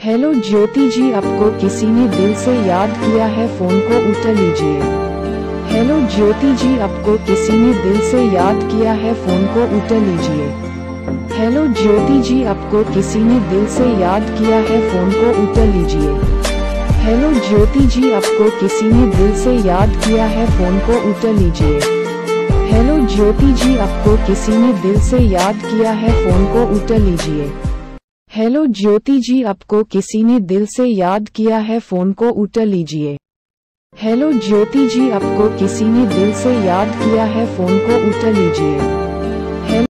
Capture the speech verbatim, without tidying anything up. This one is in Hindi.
हेलो ज्योति जी, आपको किसी ने दिल से याद किया है, फोन को उठा लीजिए। हेलो ज्योति जी, आपको किसी ने दिल से याद किया है, फोन को उठा लीजिए। हेलो ज्योति जी, आपको किसी ने दिल से याद किया है, फोन को उठा लीजिए। हेलो ज्योति जी, आपको किसी ने दिल से याद किया है, फोन को उठा लीजिए। हेलो ज्योति जी, आपको किसी ने दिल से याद किया है, फोन को उठा लीजिए। हेलो ज्योति जी, आपको किसी ने दिल से याद किया है, फोन को उठा लीजिए। हेलो ज्योति जी, आपको किसी ने दिल से याद किया है, फोन को उठा लीजिए।